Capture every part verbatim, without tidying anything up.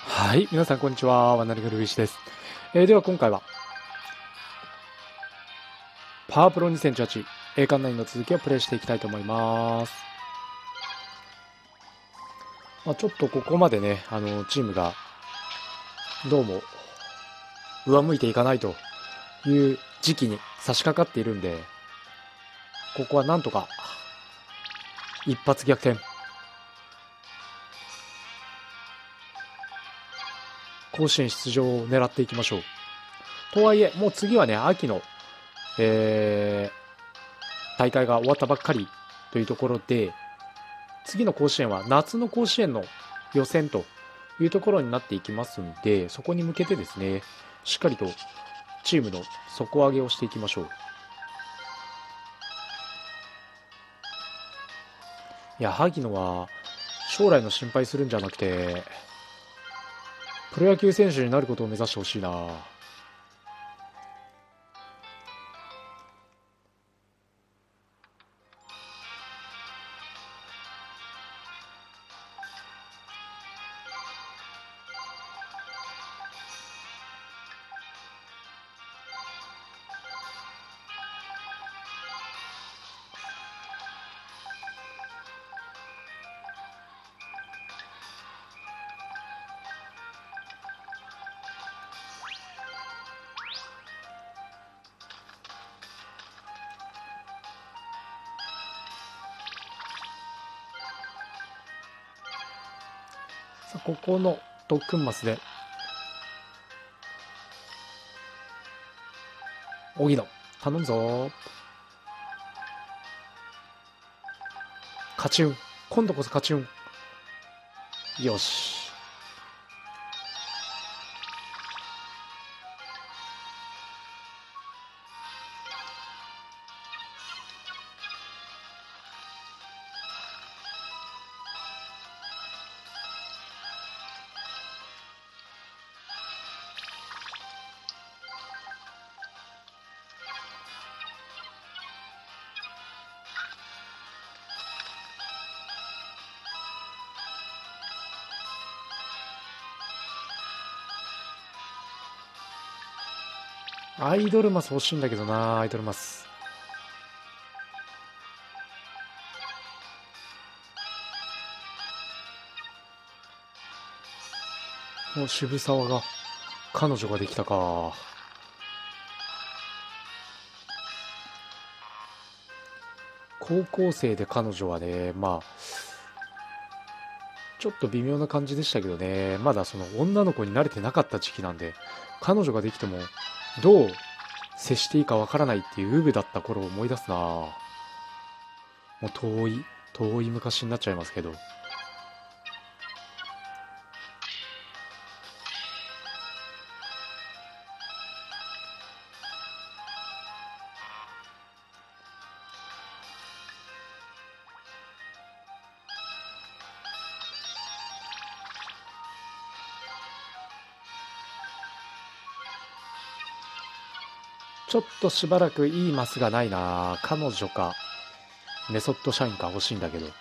はい、皆さんこんにちは。ワナリグルビシです。えー、では今回は、パワープロにせんじゅうはち栄冠ナインの続きをプレイしていきたいと思います。まあ、ちょっとここまでね、あの、チームが、どうも、上向いていかないという時期に差し掛かっているんで、ここはなんとか、一発逆転。甲子園出場を狙っていきましょう。とはいえ、もう次はね、秋の、えー、大会が終わったばっかりというところで、次の甲子園は夏の甲子園の予選というところになっていきますんで、そこに向けてですね、しっかりとチームの底上げをしていきましょう。いや、萩野は将来の心配するんじゃなくて、プロ野球選手になることを目指してほしいな。さあ、ここの特訓マスで、荻野、頼むぞ。勝ち運。今度こそ勝ち運。よし。アイドルマス欲しいんだけどな、アイドルマス。もう渋沢が、彼女ができたか。高校生で彼女はね、まあ、ちょっと微妙な感じでしたけどね、まだその女の子に慣れてなかった時期なんで、彼女ができても、どう接していいかわからないっていうウブだった頃を思い出すな。もう遠い、遠い昔になっちゃいますけど。ちょっとしばらくいいマスがないな。彼女か、メソッド社員か欲しいんだけど。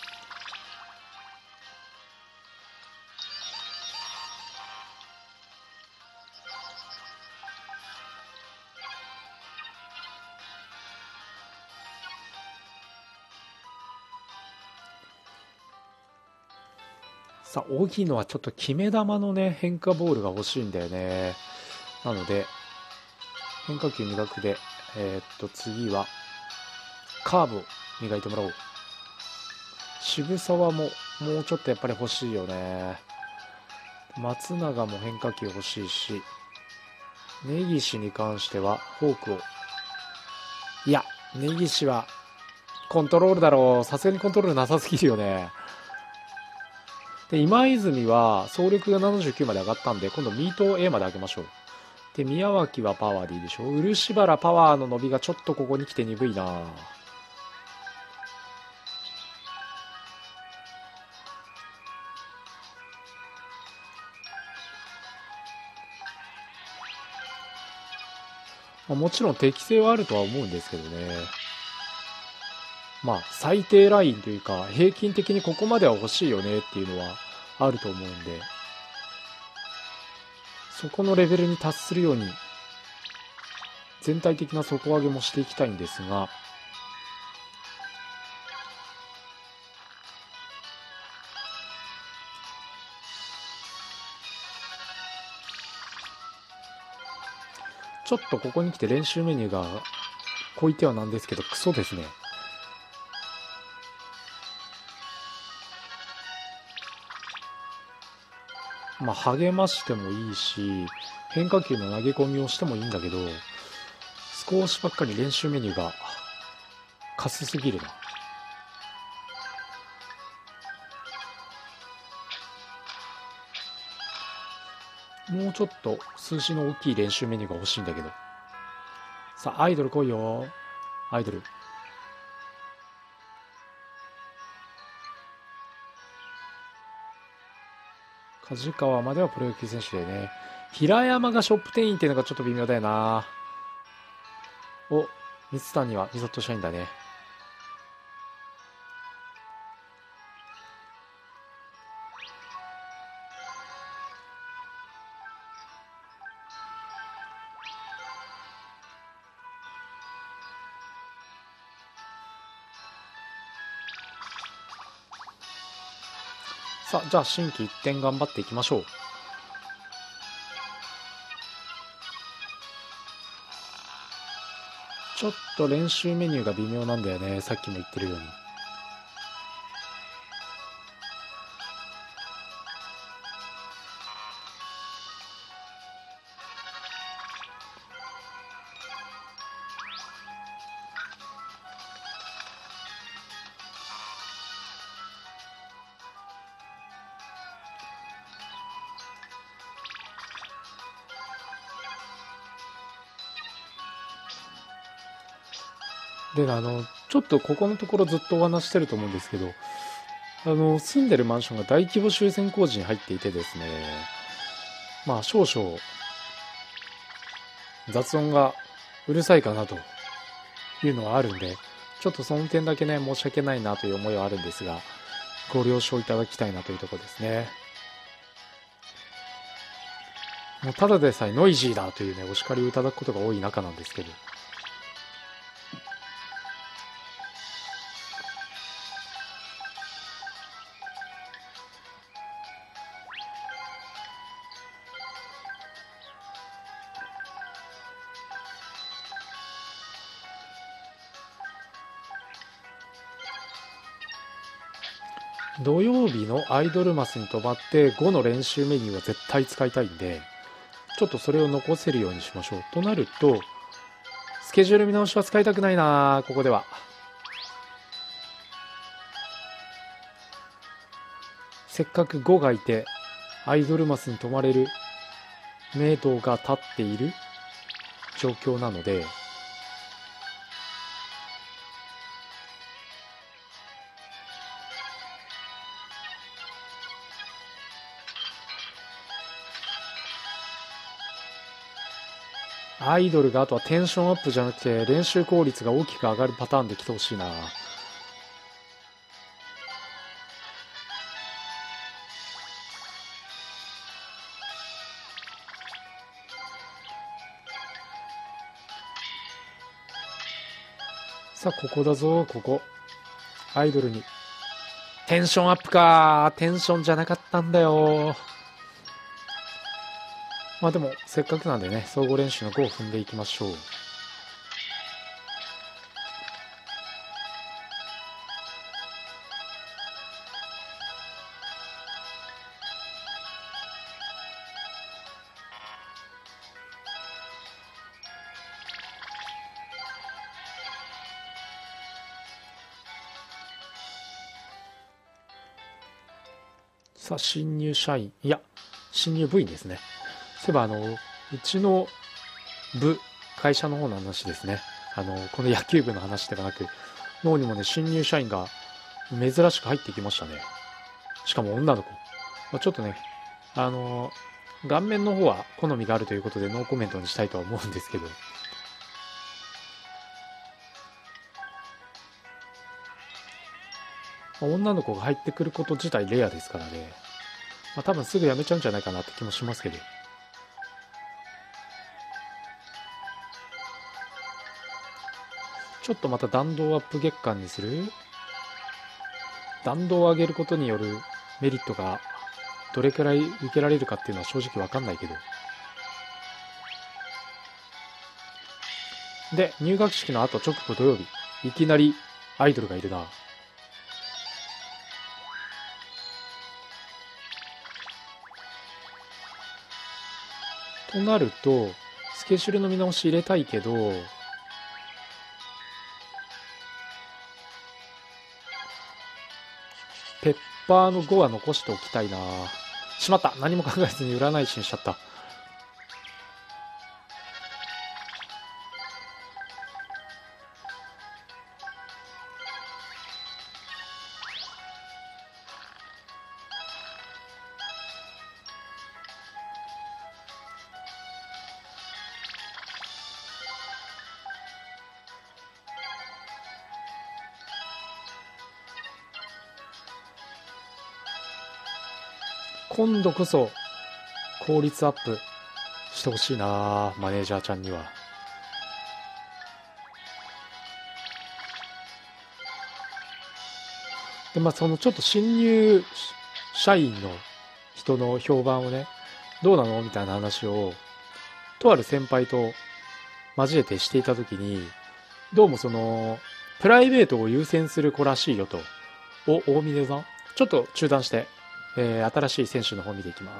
さあ、荻野はちょっと決め球のね、変化ボールが欲しいんだよね。なので、変化球磨くで、えー、っと、次は、カーブを磨いてもらおう。渋沢も、もうちょっとやっぱり欲しいよね。松永も変化球欲しいし、根岸に関しては、フォークを。いや、根岸は、コントロールだろう。さすがにコントロールなさすぎるよね。で、今泉は走力がななじゅうきゅうまで上がったんで、今度ミート A まで上げましょう。で、宮脇はパワーでいいでしょう。漆原パワーの伸びがちょっとここに来て鈍いな。まあ、もちろん適性はあるとは思うんですけどね。まあ、最低ラインというか、平均的にここまでは欲しいよねっていうのはあると思うんで。 そこのレベルに達するように全体的な底上げもしていきたいんですが、ちょっとここに来て練習メニューがこう言ってはなんですけどクソですね。まあ励ましてもいいし変化球の投げ込みをしてもいいんだけど、少しばっかり練習メニューがカスすぎるな。もうちょっと数字の大きい練習メニューが欲しいんだけど。さあアイドル来いよ、アイドル。梶川まではプロ野球選手だよね。平山がショップ店員っていうのがちょっと微妙だよな。お、水谷はミゾット社員だね。さあ、じゃあ新規一点頑張っていきましょう。ちょっと練習メニューが微妙なんだよね。さっきも言ってるように。で、あの、ちょっとここのところずっとお話してると思うんですけど、あの、住んでるマンションが大規模修繕工事に入っていてですね、まあ少々雑音がうるさいかなというのはあるんで、ちょっとその点だけね、申し訳ないなという思いはあるんですが、ご了承いただきたいなというところですね。もうただでさえノイジーだというね、お叱りをいただくことが多い中なんですけど、土曜日のアイドルマスに飛ばってごの練習メニューは絶対使いたいんで、ちょっとそれを残せるようにしましょう。となると、スケジュール見直しは使いたくないな、ここでは。せっかくごがいて、アイドルマスに泊まれる明度が立っている状況なので、アイドルがあとはテンションアップじゃなくて練習効率が大きく上がるパターンで来てほしいな。さあここだぞ、ここアイドルにテンションアップか。テンションじゃなかったんだよ。まあでもせっかくなんでね、総合練習のごを踏んでいきましょう。さあ新入社員、いや新入部員ですね。そういえばあのうちの部会社の方の話ですね。あのこの野球部の話ではなく、脳にもね新入社員が珍しく入ってきましたね。しかも女の子、まあ、ちょっとねあの顔面の方は好みがあるということでノーコメントにしたいとは思うんですけど、女の子が入ってくること自体レアですからね。まあ、多分すぐ辞めちゃうんじゃないかなって気もしますけど。 ちょっとまた弾道アップ月間にする。弾道を上げることによるメリットがどれくらい受けられるかっていうのは正直わかんないけど。で、入学式の後直後土曜日、いきなりアイドルがいるな。となると、スケジュールの見直し入れたいけど、ペッパーのごは残しておきたいな。しまった、何も考えずに占い師にしちゃった。今度こそ効率アップしてほしいな、マネージャーちゃんには。で、まあそのちょっと新入社員の人の評判をね、どうなのみたいな話をとある先輩と交えてしていたときに、どうもそのプライベートを優先する子らしいよと。お、大峰さん、ちょっと中断して、えー、新しい選手の方見ていきます。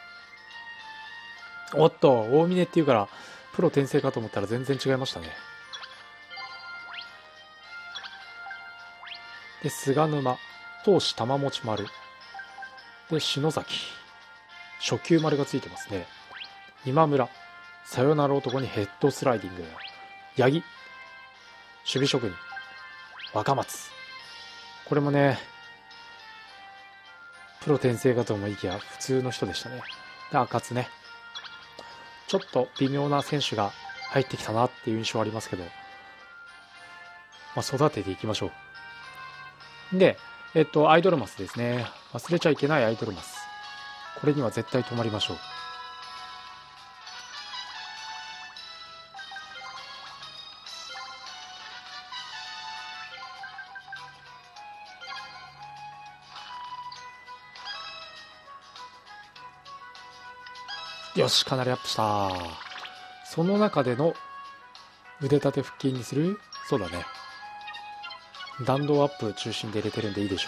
おっと、大峰っていうからプロ転生かと思ったら全然違いましたね。で、菅沼、闘志玉持ち丸。で、篠崎、初級丸がついてますね。今村、さよなら男にヘッドスライディング。八木、守備職人。若松。これもね、プロ転生かと思いきや普通の人でしたね。で、赤津ね。ちょっと微妙な選手が入ってきたなっていう印象はありますけど、まあ、育てていきましょう。で、えっと、アイドルマスですね。忘れちゃいけないアイドルマス。これには絶対止まりましょう。よし、かなりアップした。その中での腕立て腹筋にする？そうだね。弾道アップ中心で入れてるんでいいでしょ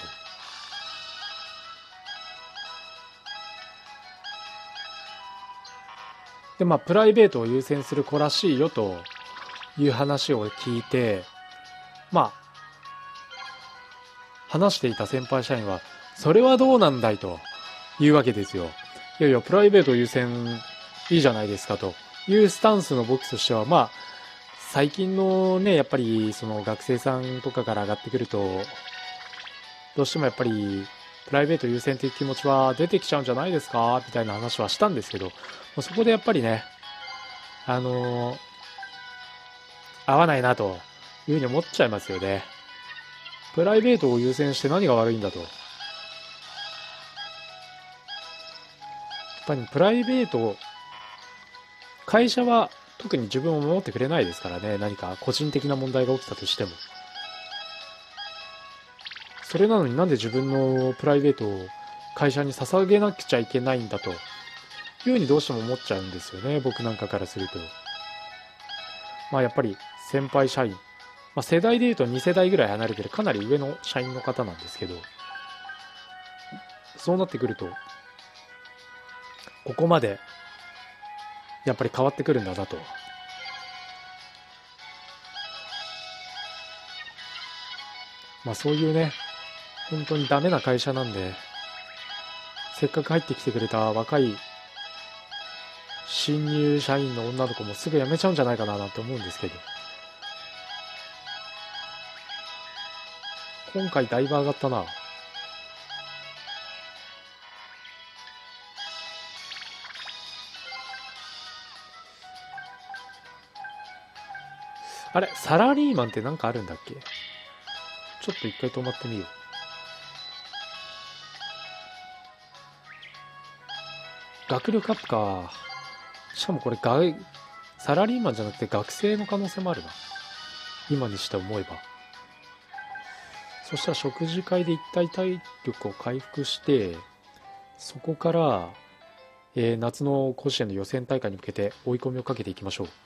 う。で、まあ、プライベートを優先する子らしいよという話を聞いて、まあ、話していた先輩社員は、それはどうなんだいというわけですよ。いやいや、プライベート優先いいじゃないですかというスタンスの僕としては、まあ、最近のね、やっぱりその学生さんとかから上がってくると、どうしてもやっぱりプライベート優先という気持ちは出てきちゃうんじゃないですかみたいな話はしたんですけど、そこでやっぱりね、あのー、合わないなというふうに思っちゃいますよね。プライベートを優先して何が悪いんだと。やっぱりプライベート、会社は特に自分を守ってくれないですからね。何か個人的な問題が起きたとしても。それなのになんで自分のプライベートを会社に捧げなくちゃいけないんだというふうにどうしても思っちゃうんですよね。僕なんかからすると。まあやっぱり先輩社員、まあ、世代でいうとに世代ぐらい離れてるかなり上の社員の方なんですけど、そうなってくるとここまでやっぱり変わってくるんだなと。まあそういうね、本当にダメな会社なんで、せっかく入ってきてくれた若い新入社員の女の子もすぐ辞めちゃうんじゃないかななんて思うんですけど、今回だいぶ上がったな。あれ、サラリーマンってなんかあるんだっけ？ちょっと一回止まってみよう。学力アップか。しかもこれが、サラリーマンじゃなくて学生の可能性もあるな。 今にして思えば。そしたら食事会で一体体力を回復して、そこから、えー夏の甲子園の予選大会に向けて追い込みをかけていきましょう。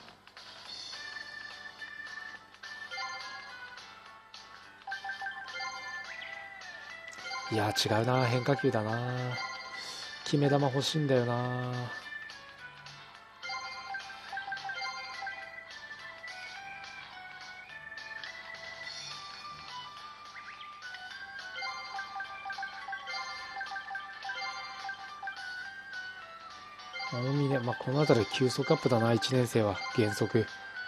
いやー違うな、変化球だな。決め球欲しいんだよな。大峰、まあ、この辺り急速アップだな、いちねん生は原則。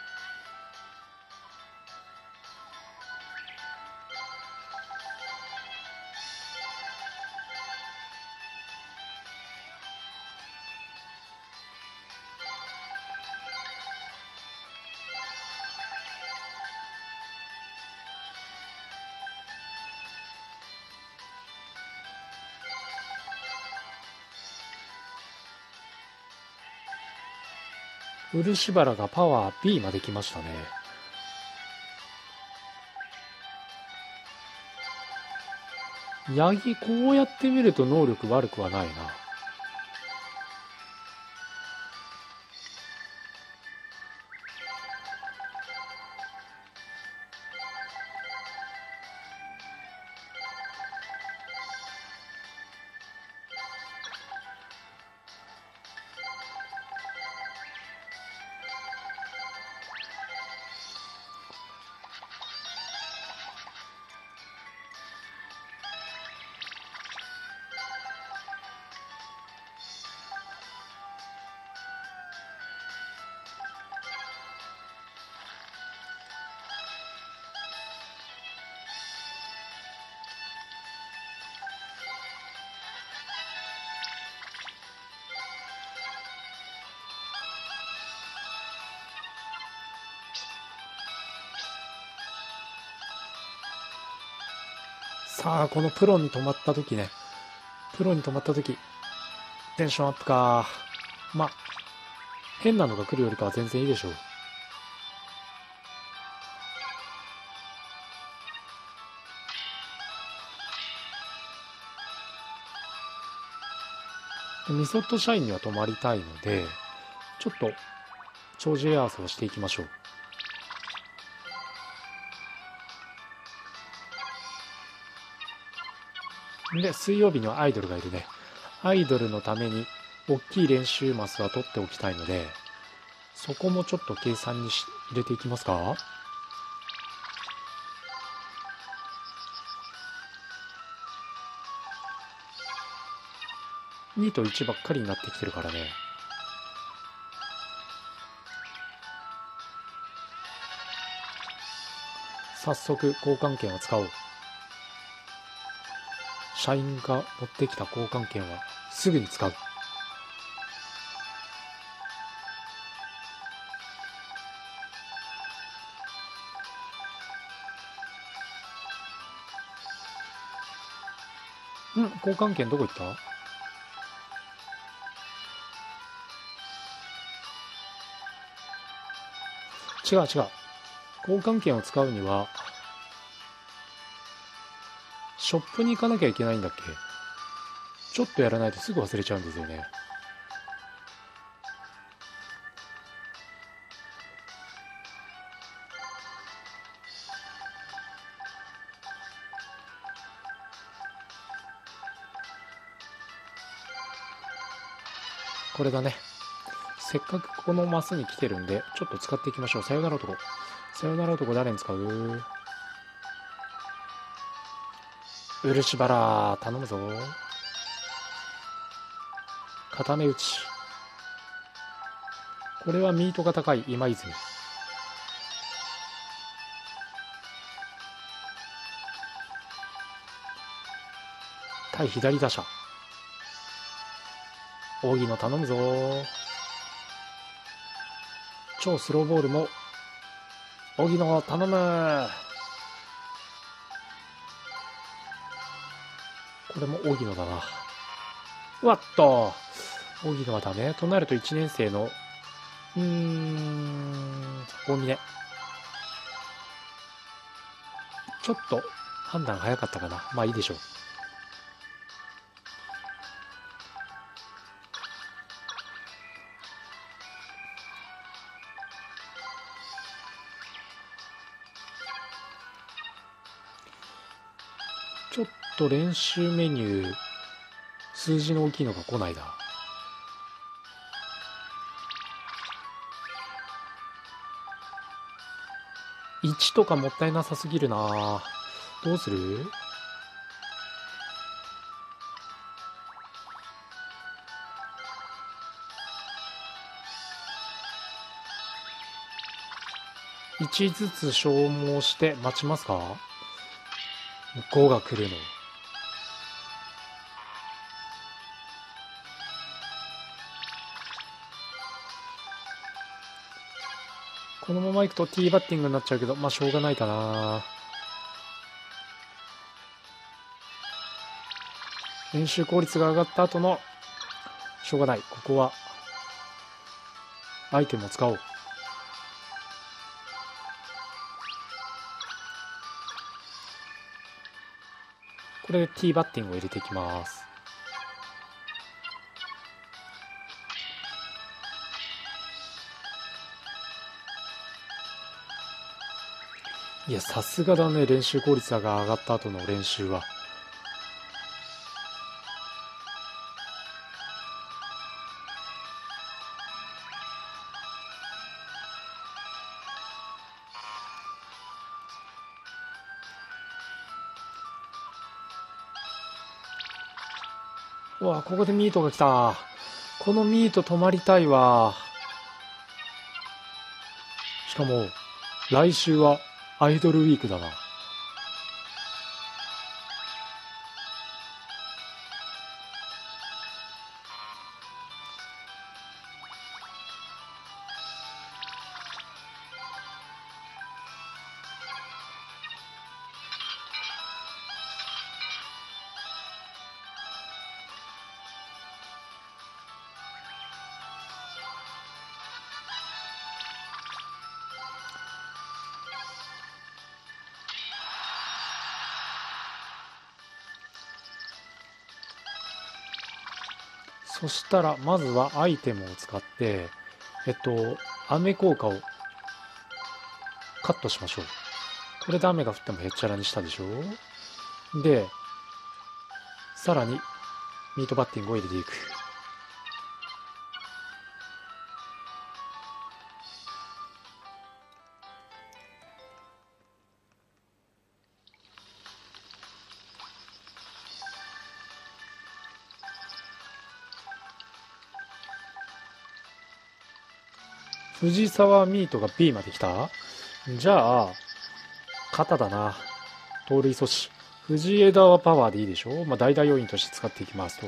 漆原がパワー ビー まで来ましたね。八木、こうやって見ると能力悪くはないな。さあ、このプロに止まった時ね。プロに止まった時。テンションアップか。まあ、変なのが来るよりかは全然いいでしょう。ミソット社員には止まりたいので、ちょっと、長寿エアースをしていきましょう。で、水曜日にはアイドルがいるね。アイドルのために大きい練習マスは取っておきたいので、そこもちょっと計算にし入れていきますか。にといちばっかりになってきてるからね。早速交換券を使おう。社員が持ってきた交換券はすぐに使う。ん、交換券どこ行った？違う違う。交換券を使うにはショップに行かなきゃいけないんだっけ？ちょっとやらないとすぐ忘れちゃうんですよね。これだね。せっかくこのマスに来てるんで、ちょっと使っていきましょう。さよなら男。さよなら男誰に使う？漆原、頼むぞ。固め打ち。これはミートが高い今泉。対左打者。荻野頼むぞ。超スローボールも荻野頼む。これも荻野だな。うわっと荻野はダメとなるといちねん生のうーん大峰。 ちょっと判断早かったかな。まあいいでしょう。ちょっと練習メニュー数字の大きいのが来ないな。いちとかもったいなさすぎるな。どうする？いちずつ消耗して待ちますか？ごが来るの。このままいくと T バッティングになっちゃうけど、まあしょうがないかな。練習効率が上がった後の、しょうがない。ここは、アイテムを使おう。これで T バッティングを入れていきます。いや、さすがだね。練習効率が上がった後の練習は。うわ、ここでミートが来た。このミート止まりたいわ。しかも、来週はアイドルウィークだな。そしたら、まずはアイテムを使って、えっと、雨効果をカットしましょう。これで雨が降ってもへっちゃらにしたでしょ。で、さらに、ミートバッティングを入れていく。藤沢ミートが B まで来た。じゃあ、肩だな。盗塁阻止。藤枝はパワーでいいでしょ。まあ、代打要員として使っていきますと。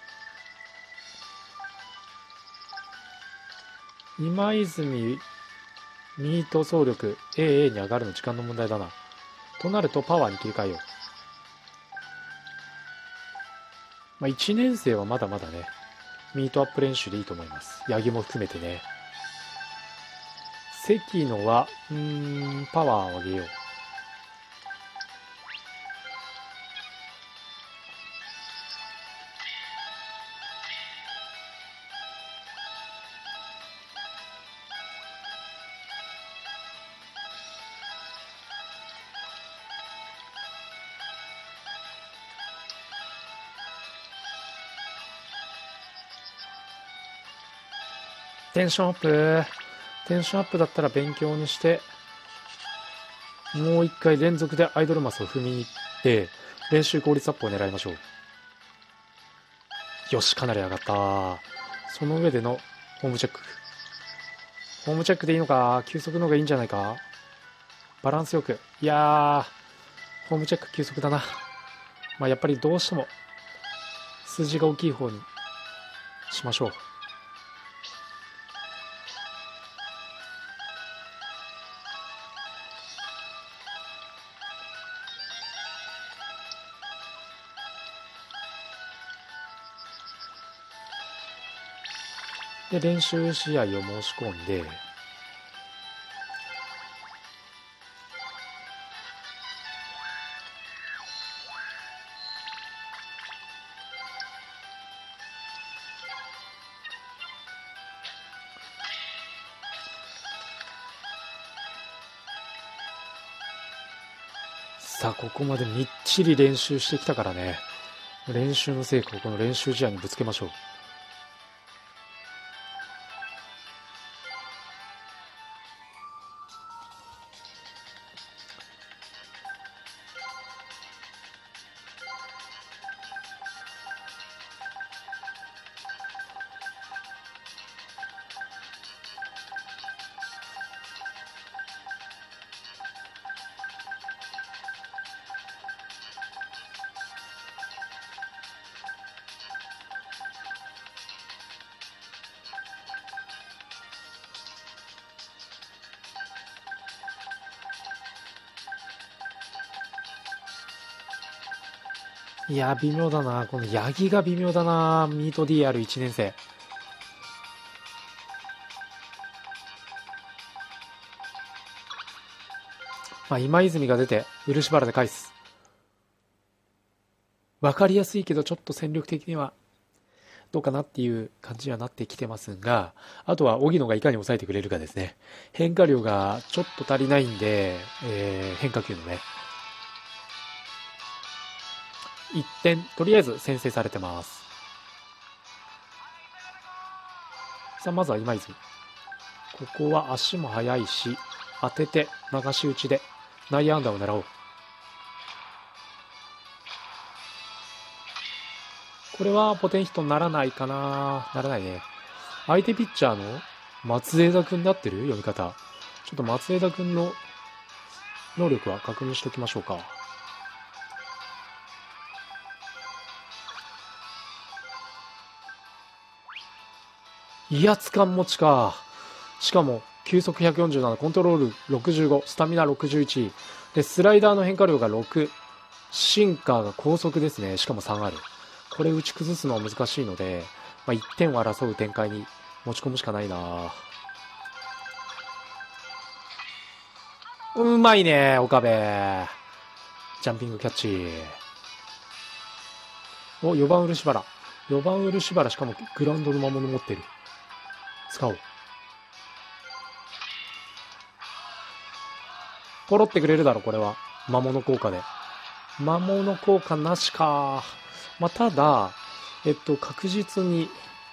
今泉、ミート走力 エーエー に上がるの時間の問題だな。となるとパワーに切り替えよう。まあ、いちねん生はまだまだね、ミートアップ練習でいいと思います。八木も含めてね。関野は、うーん、パワーを上げよう。テンションアップ。テンションアップだったら勉強にして、もう一回連続でアイドルマスを踏みに行って、練習効率アップを狙いましょう。よし、かなり上がった。その上でのホームチェック。ホームチェックでいいのか？球速の方がいいんじゃないか？バランスよく。いやー、ホームチェック球速だな。まあやっぱりどうしても、数字が大きい方にしましょう。で、練習試合を申し込んで、 さあここまでみっちり練習してきたからね、練習の成果をこの練習試合にぶつけましょう。いや微妙だな、このヤギが微妙だな。ミート ディーアールいち 年生。まあ今泉が出て漆原で返す。分かりやすいけどちょっと戦力的にはどうかなっていう感じにはなってきてますが、あとは荻野がいかに抑えてくれるかですね。変化量がちょっと足りないんで、えー、変化球のねいってんとりあえず先制されてます。さあまずは今泉、ここは足も速いし当てて流し打ちで内野安打を狙おう。これはポテンヒットにならないかな。ならないね。相手ピッチャーの松枝君になってる読み方。ちょっと松枝君の能力は確認しておきましょうか。威圧感持ちか。しかも球速ひゃくよんじゅうなな、コントロールろくじゅうご、スタミナろくじゅういちで、スライダーの変化量がろく、シンカーが高速ですね。しかもさんある。これ打ち崩すのは難しいので、まあ、いってんを争う展開に持ち込むしかないな。うまいね岡部。ジャンピングキャッチ。お、よばん漆原。よばん漆原、しかもグラウンドの魔物持ってる。使おう。ポロってくれるだろこれは。魔物効果で。魔物効果なしか。まあ、ただえっと確実に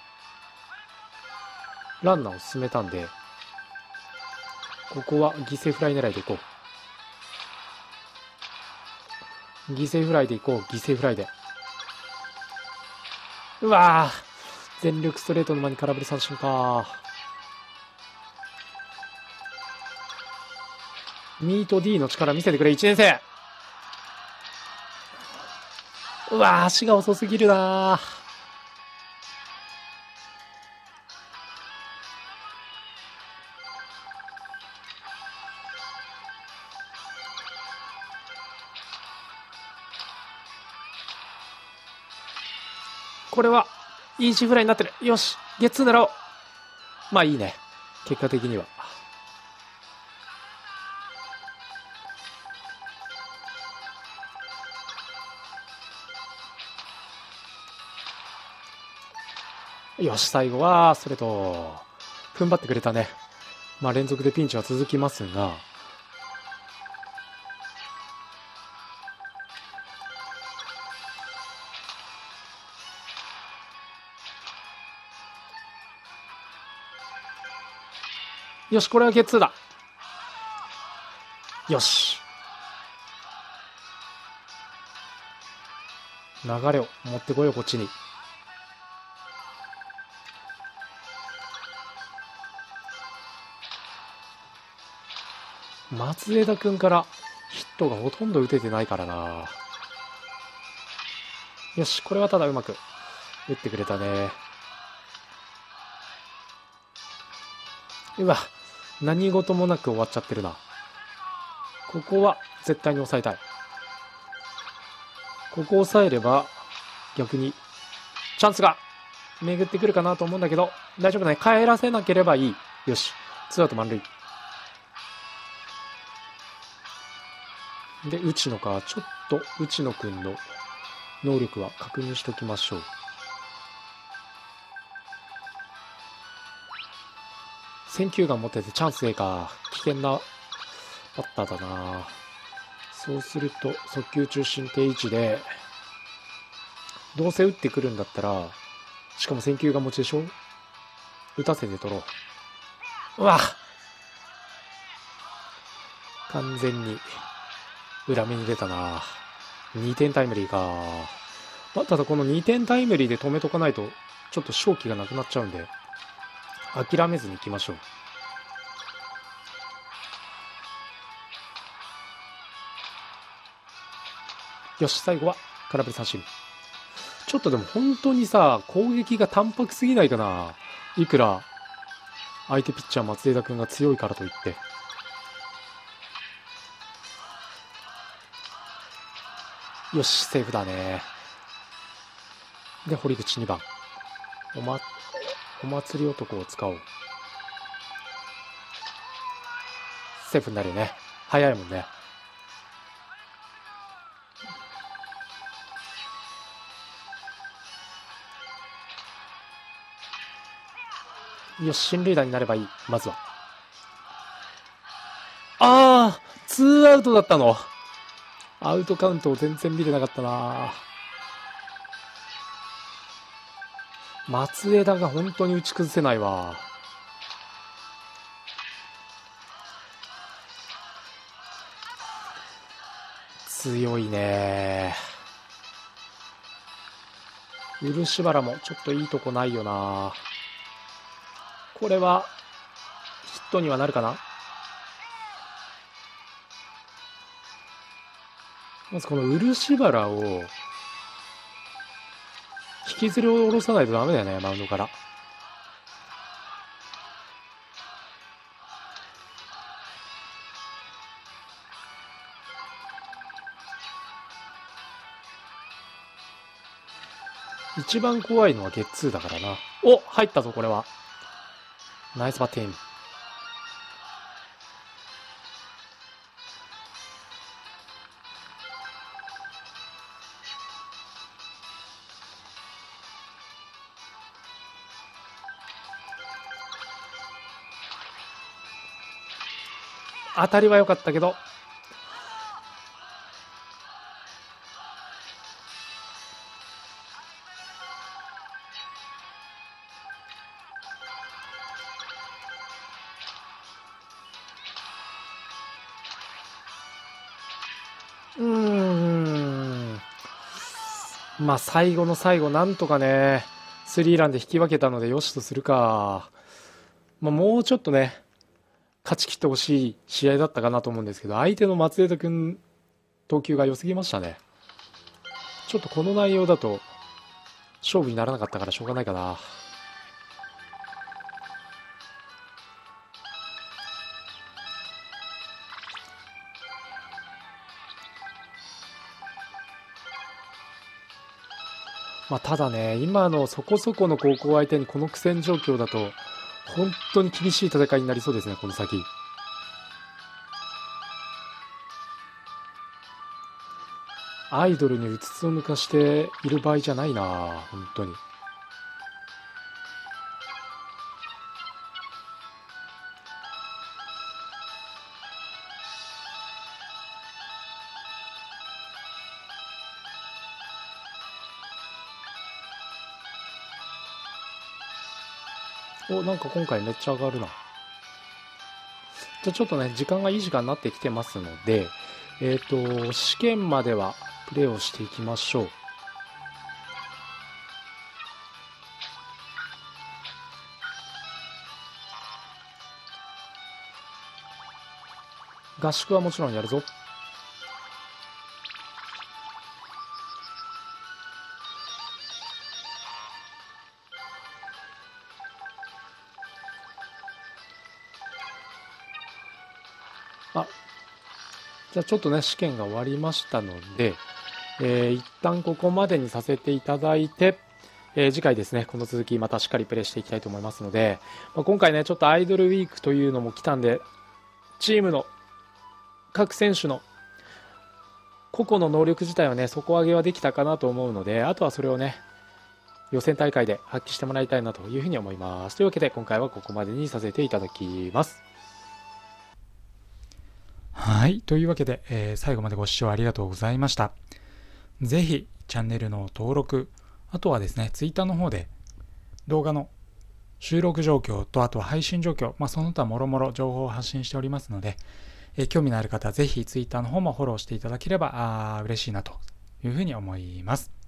ランナーを進めたんで、ここは犠牲フライ狙いでいこう。犠牲フライでいこう。犠牲フライで。うわー、全力ストレートの間に空振り三振か。ミート D の力見せてくれいちねん生。うわー、足が遅すぎるな。これはイージーフライになってる。よし、ゲッツー狙おう。まあいいね、結果的には。よし、最後はストレート。踏ん張ってくれたね。まあ連続でピンチは続きますが、よし、これはゲッツーだ。よし、流れを持ってこようこっちに。松枝君からヒットがほとんど打ててないからな。よし、これはただうまく打ってくれたね。うわ、何事もなく終わっちゃってるな。ここは絶対に抑えたい。ここを抑えれば逆にチャンスが巡ってくるかなと思うんだけど、大丈夫ね。帰らせなければいい。よし、ツーアウト満塁で、内野か。ちょっと内野くんの能力は確認しておきましょう。選球眼持っててチャンス A か。危険なバッターだな。 そうすると速球中心定位置でどうせ打ってくるんだったら、しかも選球が持ちでしょ、打たせて取ろう。うわ完全に裏目に出たな。にてんタイムリーか。まあ、ただこのにてんタイムリーで止めとかないとちょっと勝機がなくなっちゃうんで諦めずにいきましょう。よし、最後は空振り三振。ちょっとでも本当にさ、攻撃が淡白すぎないかな。いくら相手ピッチャー松枝君が強いからといって。よし、セーフだね。で、堀口にばん。おま、お祭り男を使おう。セーフになるよね。早いもんね。よし、進塁打になればいい。まずは。あー、ツーアウトだったの。アウトカウントを全然見れなかったな。松枝が本当に打ち崩せないわ。強いね。漆原もちょっといいとこないよな。これはヒットにはなるかな。まずこの漆原を引きずり下ろさないとダメだよね、マウンドから。一番怖いのはゲッツーだからな。お、入ったぞこれは。ナイスバッティング。当たりは良かったけど、うーん、まあ最後の最後なんとかねスリーランで引き分けたのでよしとするか。まあ、もうちょっとね勝ち切ってほしい試合だったかなと思うんですけど、相手の松枝君投球が良すぎましたね。ちょっとこの内容だと勝負にならなかったからしょうがないかな。まあ、ただね今のそこそこの高校相手にこの苦戦状況だと本当に厳しい戦いになりそうですね、この先。アイドルにうつつを抜かしている場合じゃないな、本当に。お、なんか今回めっちゃ上がるな。じゃあちょっとね時間がいい時間になってきてますので、えっと試験まではプレーをしていきましょう。合宿はもちろんやるぞ。あ、じゃあちょっとね試験が終わりましたので、えー、一旦ここまでにさせていただいて、えー、次回ですねこの続きまたしっかりプレイしていきたいと思いますので、まあ、今回ねちょっとアイドルウィークというのも来たんで、チームの各選手の個々の能力自体はね底上げはできたかなと思うので、あとはそれをね予選大会で発揮してもらいたいなというふうに思います。というわけで今回はここまでにさせていただきます。 はい。というわけで、えー最後までご視聴ありがとうございました。ぜひ、チャンネルの登録、あとはですね、ツイッターの方で動画の収録状況と、あとは配信状況、まあ、その他もろもろ情報を発信しておりますので、えー興味のある方はぜひツイッターの方もフォローしていただければあー嬉しいなというふうに思います。